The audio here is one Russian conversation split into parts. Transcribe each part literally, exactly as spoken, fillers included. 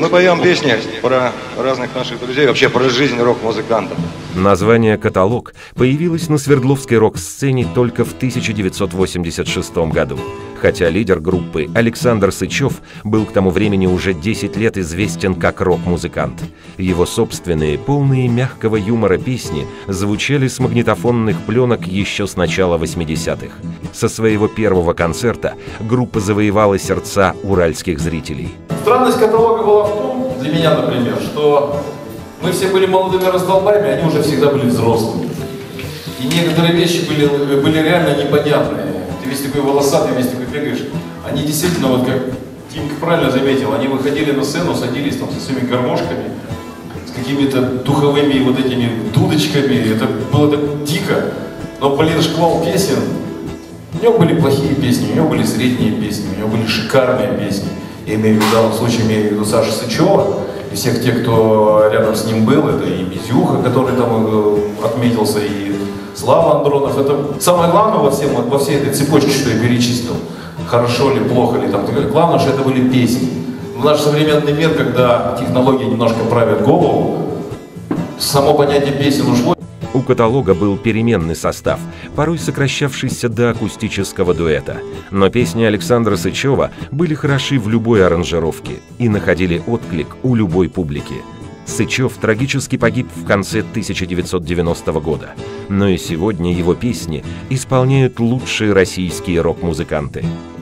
мы поем песни про разных наших друзей, вообще про жизнь рок-музыкантов. Название «Каталог» появилось на Свердловской рок-сцене только в тысяча девятьсот восемьдесят шестом году, хотя лидер группы Александр Сычев был к тому времени уже десять лет известен как рок-музыкант. Его собственные, полные мягкого юмора песни звучали с магнитофонных пленок еще с начала восьмидесятых. Со своего первого концерта группа завоевала сердца уральских зрителей. Странность «Каталога» была в том, для меня, например, что мы все были молодыми раздолбаями, они уже всегда были взрослыми. И некоторые вещи были, были реально непонятные. Ты весь такой волосатый, весь такой бегаешь. Они действительно, вот как Тимка правильно заметил, они выходили на сцену, садились там со своими гармошками, с какими-то духовыми вот этими дудочками. Это было так дико. Но Полин шквал песен. У него были плохие песни, у него были средние песни, у него были шикарные песни. Я имею в виду, в данном случае имею в виду Сашу Сычева и всех тех, кто рядом с ним был. Это и Мизюха, который там отметился, и Слава Андронов. Это самое главное во, всем, во всей этой цепочке, что я перечислил. Хорошо ли, плохо ли. Там, главное, что это были песни. В наш современный мир, когда технологии немножко правят голову, само понятие песен ушло. У «Каталога» был переменный состав, порой сокращавшийся до акустического дуэта. Но песни Александра Сычева были хороши в любой аранжировке и находили отклик у любой публики. Сычев трагически погиб в конце тысяча девятьсот девяностого года, но и сегодня его песни исполняют лучшие российские рок-музыканты.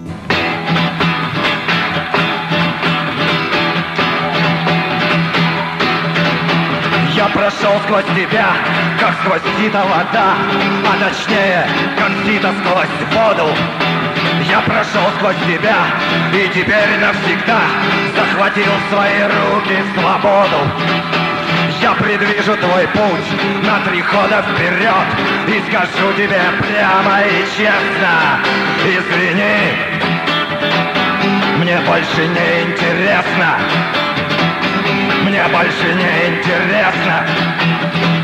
Я прошел сквозь тебя, как сквозь сито вода, а точнее, как сито сквозь воду. Я прошел сквозь тебя и теперь навсегда захватил в свои руки свободу. Я предвижу твой путь на три хода вперед и скажу тебе прямо и честно: извини, мне больше не интересно. Мне больше не интересно.